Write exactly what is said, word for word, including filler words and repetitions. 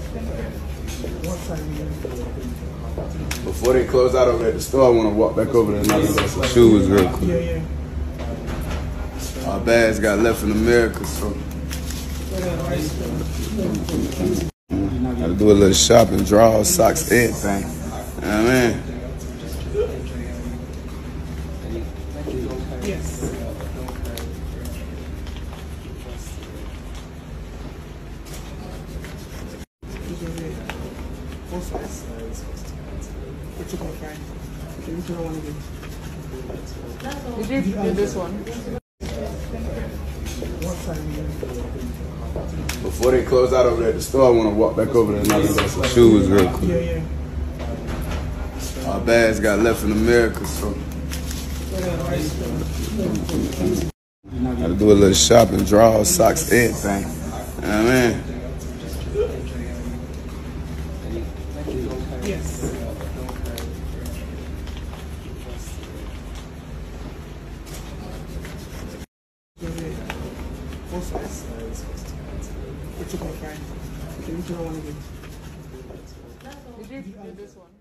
Before they close out over at the store, I want to walk back over there and knock out some shoes real quick. Yeah, yeah. Our bags got left in America, so gotta do a little shopping, drawers, socks, everything. You know what I mean? Yes. Both sides. What you gonna find? Okay, which one I want to get? You did this one. Before they close out over at the store, I want to walk back over there and knock out some shoes real quick. Yeah, yeah. Our bags got left in America, so gotta do a little shopping, drawers, socks, everything. You know what I mean? Yes. Both sides. What you gonna find? Okay, which one I want to get? You did this one.